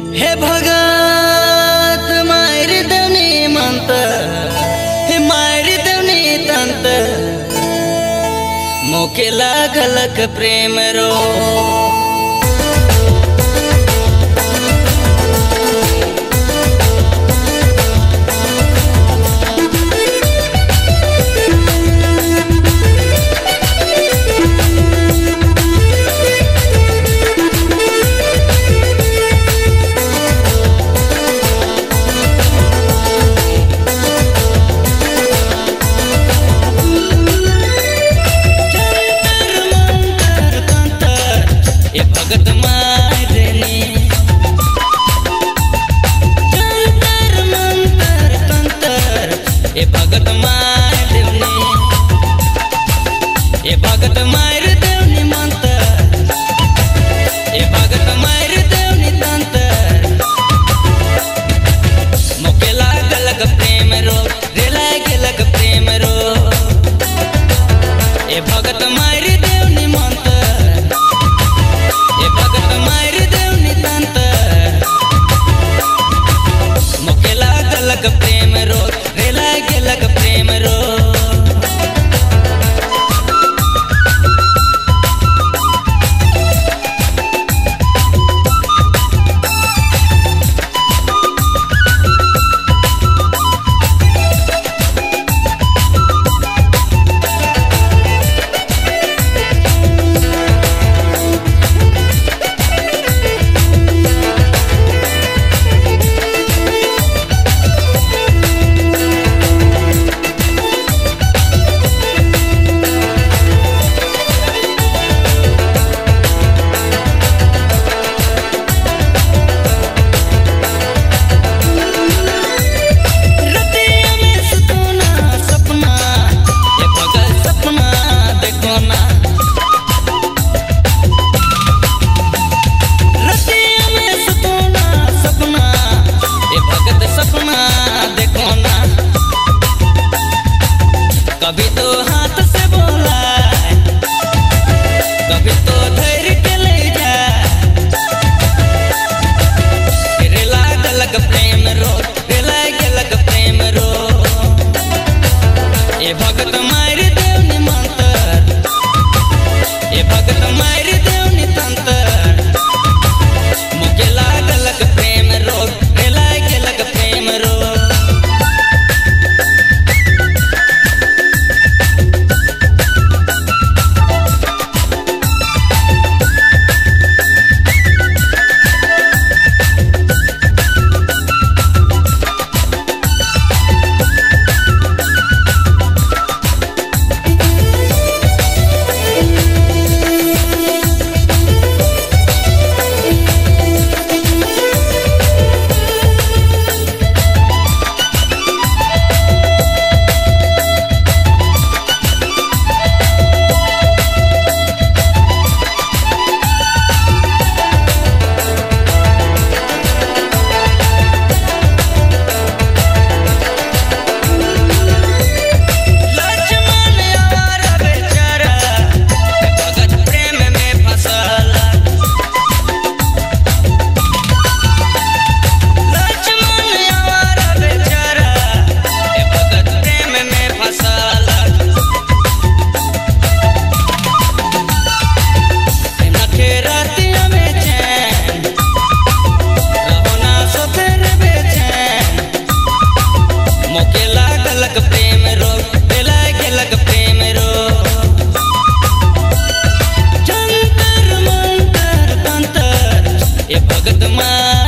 हे भगत मार देवनी मंत हे मार देवनी तंत मोके लागलक प्रेम रो भगत मारनी जंतर मंतर तंतर ए भगत मार देवनी ए भगत मार देवनी मंतर ए भगत मार देवनी तंतर मोके लागलक प्रेम रो रे लागलक प्रेम रो ए भगत मार देवनी मंतर भगत मार देवनी तंतर मोके लागलक प्रेम रो रे लागलक प्रेम रो कभी तो हाथ से बोला कभी तो धैर्य के ले जा रे लागलक प्रेम रो रे लागलक प्रेम रो ए भगत मार देवनी मंतर ए भगत मार देवनी तंतर मोके लागलक प्रेम रो रे लागलक प्रेम रो मोके लागलक प्रेम रो रे लागलक प्रेम रो जंतर मंतर तंतर ए भगत मार